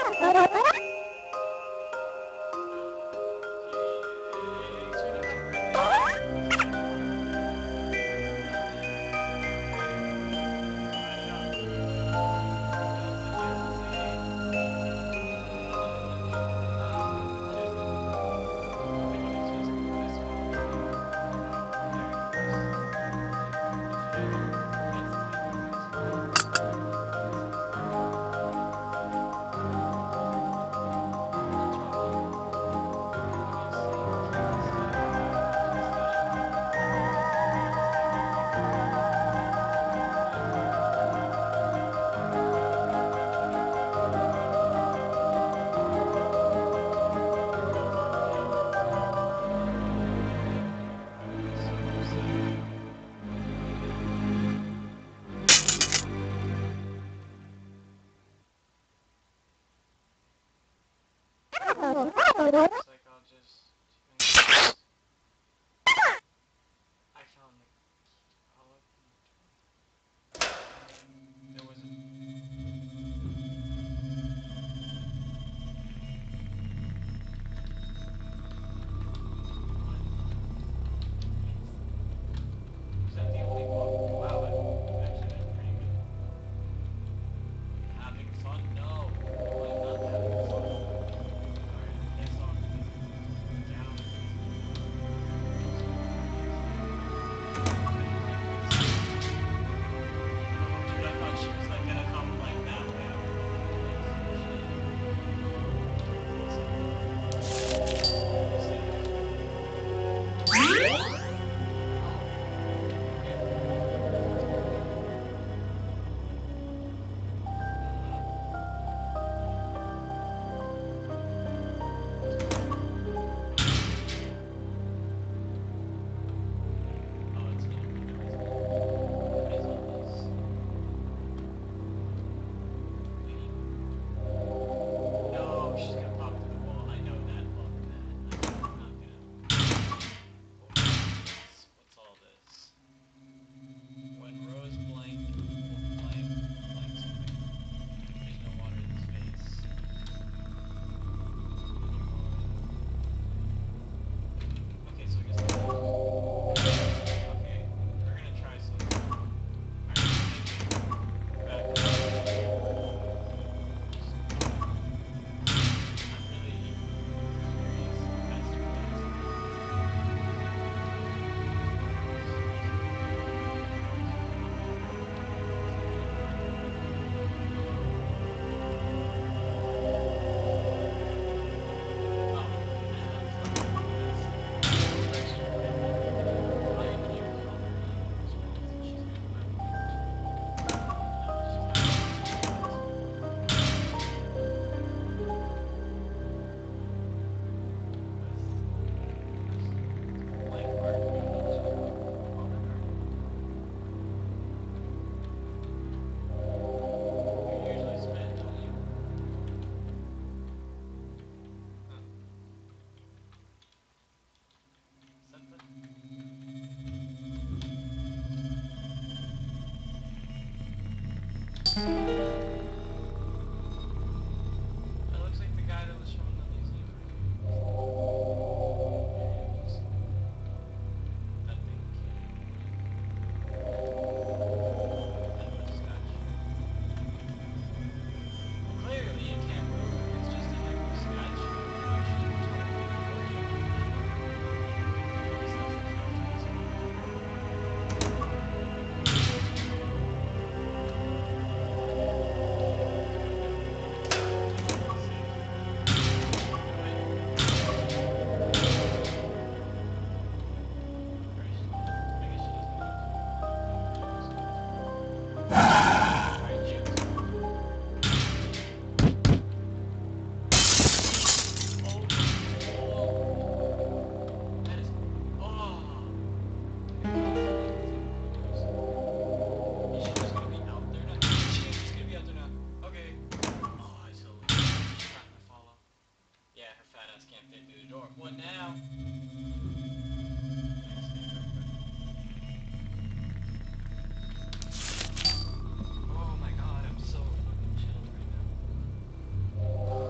Looks like I'll just I found the I'll open the door. There was a Was that the only book? Wow, I actually did pretty good. Having fun? No. No, I'm not having fun. Alright, piss off this galleries. Oh, dude, I thought she was like gonna come like that way. I would No, she's gonna pop through the wall. I know that. Fuck that. I'm not gonna. What's all this? When Rose blank will blank something. There's no water in this vase anymore. Okay, so I guess. Okay, we're gonna try something. I'm thinking back. I'm really That looks like the guy that was from the museum. That thing Well, clearly you can't move if it's just a heavy statue. I should totally be worried about that. At least that's What now? Oh my god, I'm so fucking chilled right now.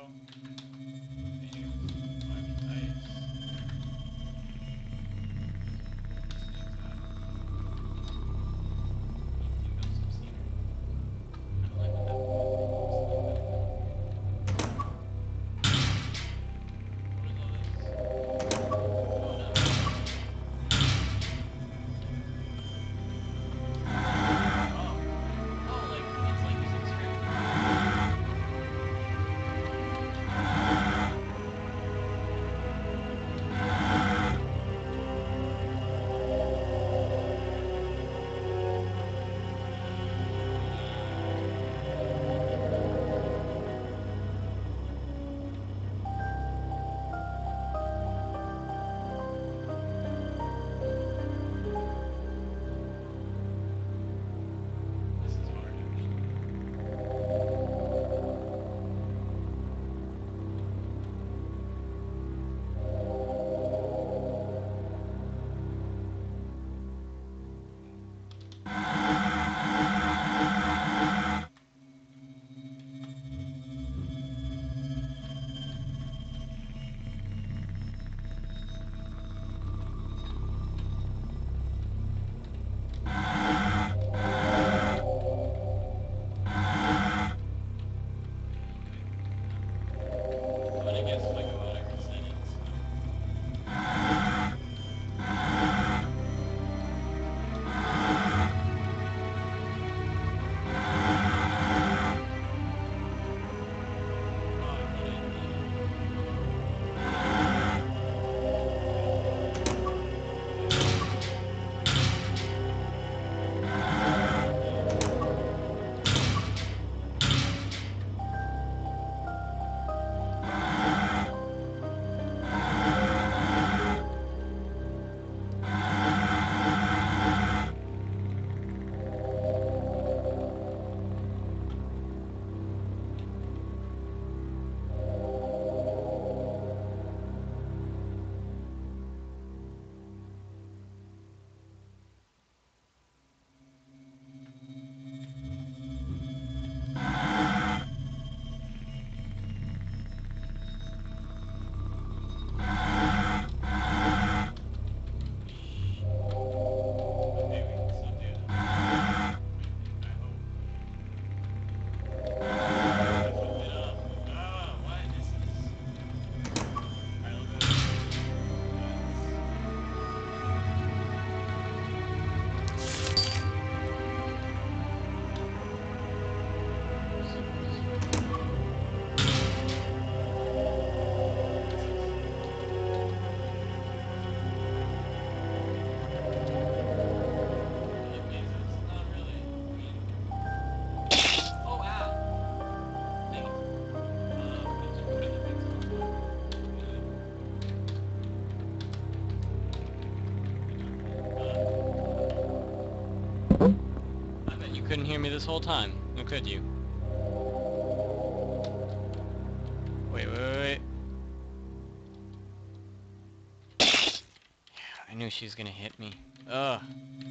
Couldn't hear me this whole time. Or could you? Wait. I knew she was gonna hit me. Ugh.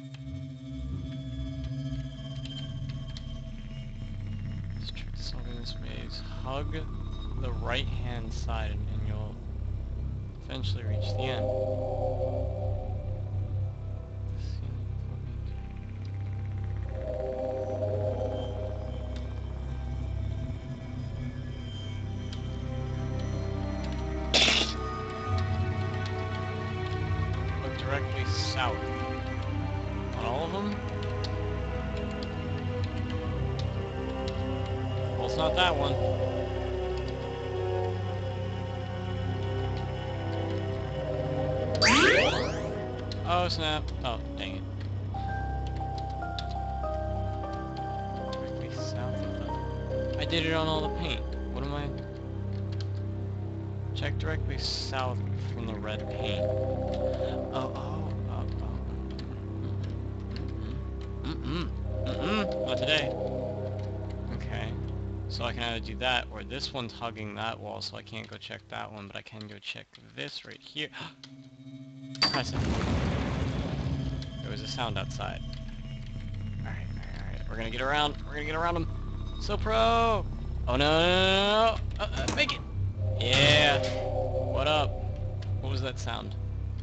This trick to solving this maze. Hug the right-hand side and you'll eventually reach the end. Look directly south. On all of them? Well, it's not that one. Oh, snap. Oh, dang it. Directly south of them. I did it on all the paint. What am I... Check directly south from the red paint. Not today. Okay. So I can either do that, or this one's hugging that wall, so I can't go check that one, but I can go check this right here. Press it. There was a sound outside. Alright. We're gonna get around. We're gonna get around him. So pro! Oh no! Make it! Yeah. What up? What was that sound?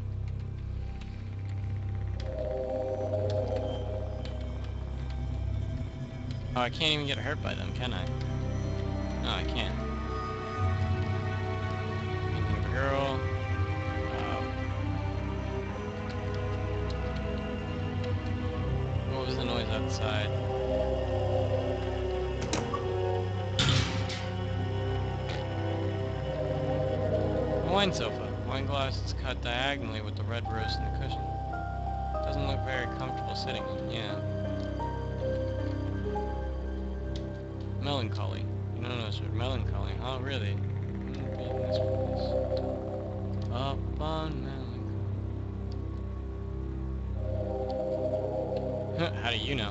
Oh, I can't even get hurt by them, can I? No, I can't. Thinking of a girl. What was the noise outside? A wine sofa. Wine glass is cut diagonally with the red rose in the cushion. Doesn't look very comfortable sitting in, yeah. Melancholy. You don't know what melancholy, huh? Really? Be in this place. Up on melancholy. How do you know?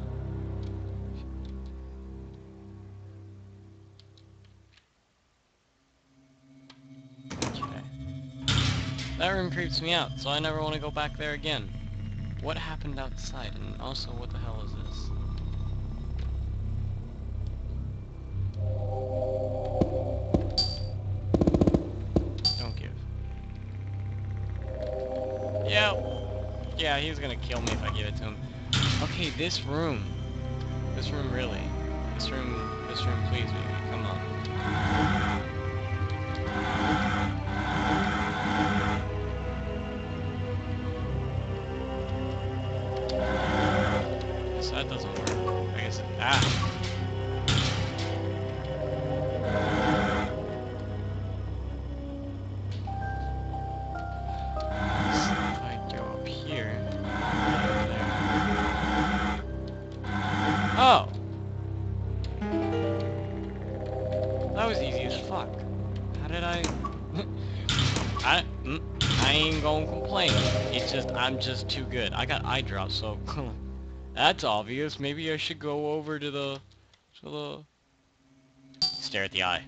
Okay. That room creeps me out, so I never want to go back there again. What happened outside, and also what the hell is this? Don't give. Yeah. Yeah, he's gonna kill me if I give it to him. Okay, this room. This room really. This room please me. Come on. So that doesn't work. I guess ah. So if I go up here. Oh! That was easy as fuck. How did I... I ain't gonna complain. It's just, I'm just too good. I got eye drops, so... That's obvious. Maybe I should go over to the... Stare at the eye.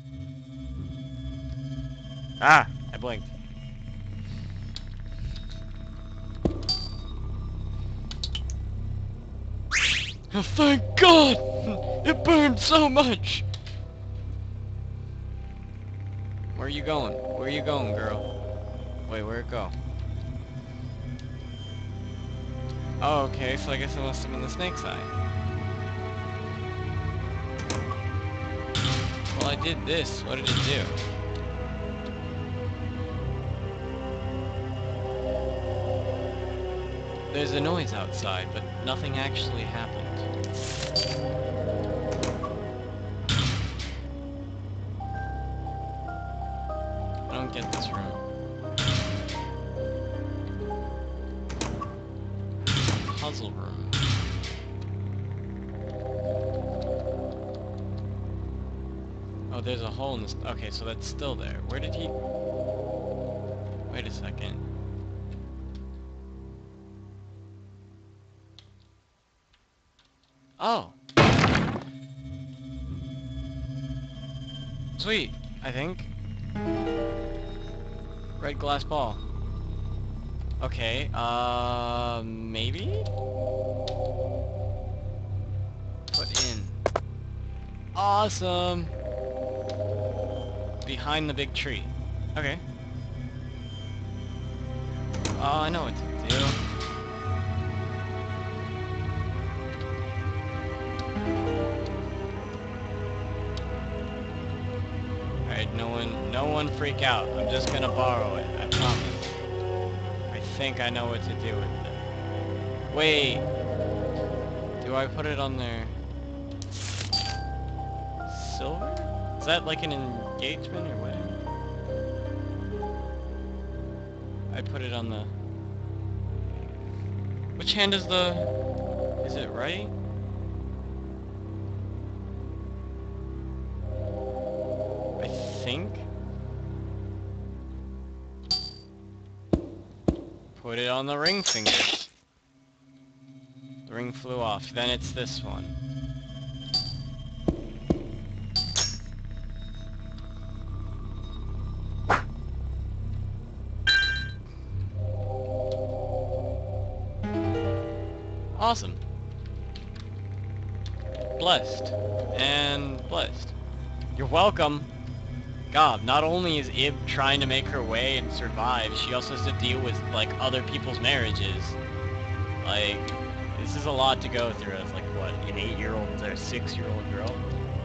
Ah! I blinked. Oh, thank God! It burned so much! Where are you going? Where are you going, girl? Wait, where'd it go? Oh, okay, so I guess it must have been the snake's eye. Well, I did this. What did it do? There's a noise outside, but nothing actually happened. I don't get this room. Puzzle room. Oh, there's a hole in this... Okay, so that's still there. Where did he... Wait a second. Oh! Sweet, I think. Red glass ball. Okay, maybe? Put in. Awesome! Behind the big tree. Okay. Oh, I know what to do. Alright, no one freak out. I'm just gonna borrow it, I promise. I think I know what to do with it. Wait! Do I put it on there? Silver? Is that like an engagement or wedding? I put it on the... Which hand is the... Is it right? I think? Put it on the ring finger. The ring flew off. Then it's this one. Awesome. Blessed. And blessed. You're welcome. God, not only is Ib trying to make her way and survive, she also has to deal with, like, other people's marriages. Like, this is a lot to go through as, like, what, an 8-year-old or a 6-year-old girl?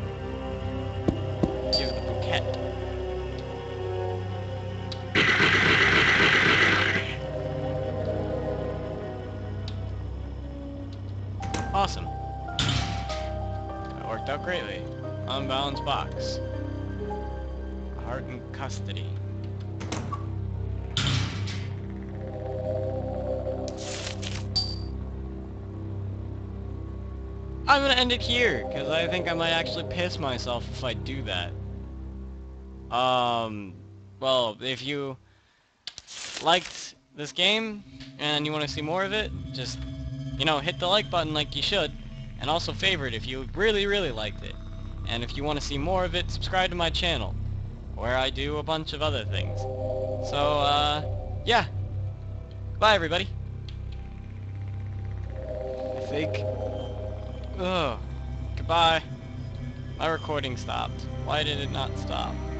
Give her the bouquet. Awesome. That worked out greatly. Unbalanced box. Heart in custody. I'm gonna end it here, because I think I might actually piss myself if I do that. Well, if you liked this game, and you want to see more of it, just, you know, hit the like button like you should, and also favorite if you really, really liked it. And if you want to see more of it, subscribe to my channel, where I do a bunch of other things. So, yeah. Bye, everybody. I think... Ugh. Goodbye. My recording stopped. Why did it not stop?